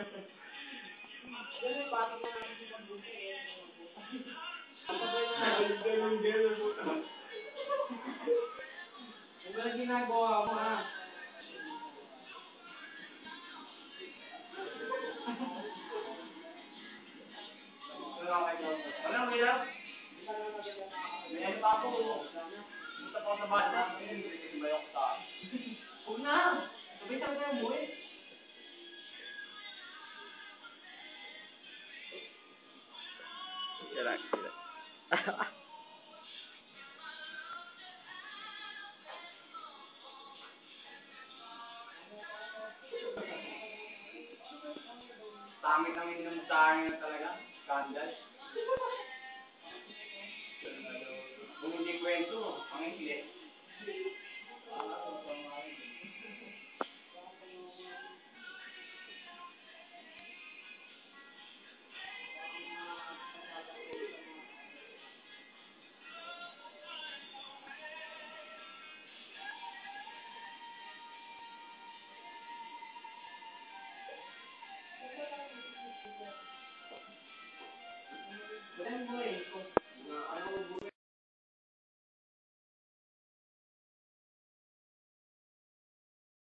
Ano ginagawa mo, ha? Walang hirap. May ano pa ako. Punta pa ako sa bata. May ako sa akin. Huwag na! Sabay talaga yung buhay. Sila. Pangit ang ininom sa akin na talaga. Scandal. Kung hindi kwento, ang hindi. Magandang buhay.